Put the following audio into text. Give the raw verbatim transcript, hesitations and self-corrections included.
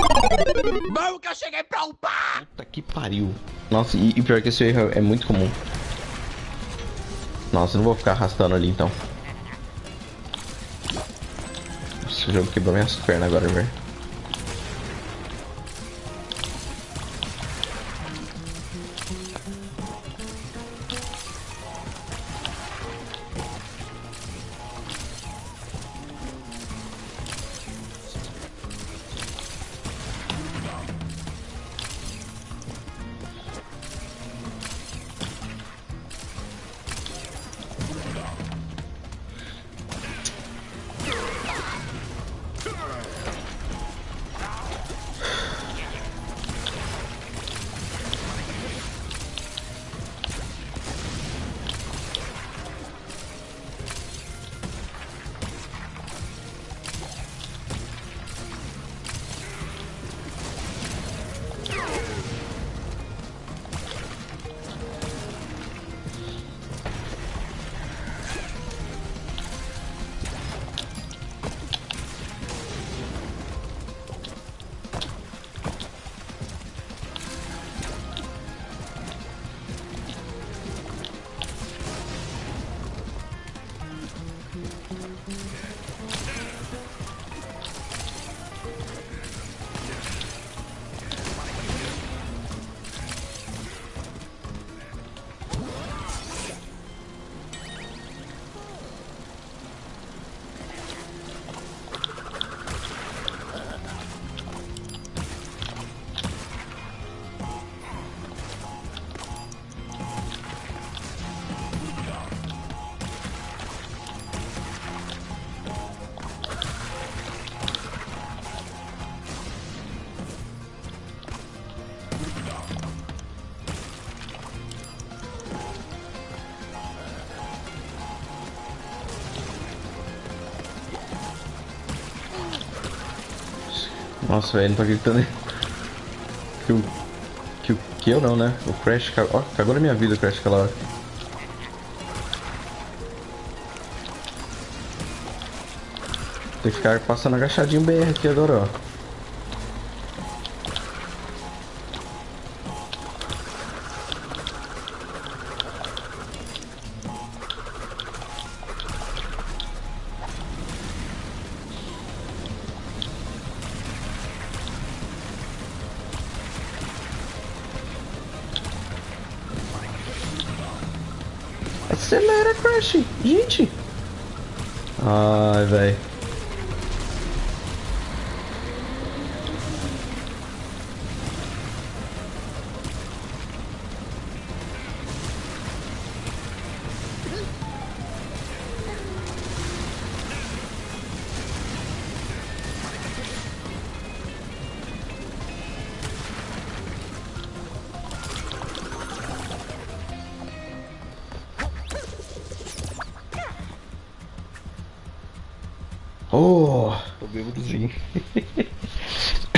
Vamos que eu cheguei pra upar! Puta que pariu. Nossa, e, e pior que esse erro é muito comum. Nossa, eu não vou ficar arrastando ali então. Nossa, o jogo quebrou minhas pernas agora, velho. Nossa, velho, não tô acreditando que o... Que o... Que eu não, né? O Crash... ca- Ó, cagou na minha vida o Crash aquela hora. Tem que ficar passando agachadinho B R aqui agora, ó. Acelera, Crash! Gente! Ai, velho. Oh, tô bêbadozinho.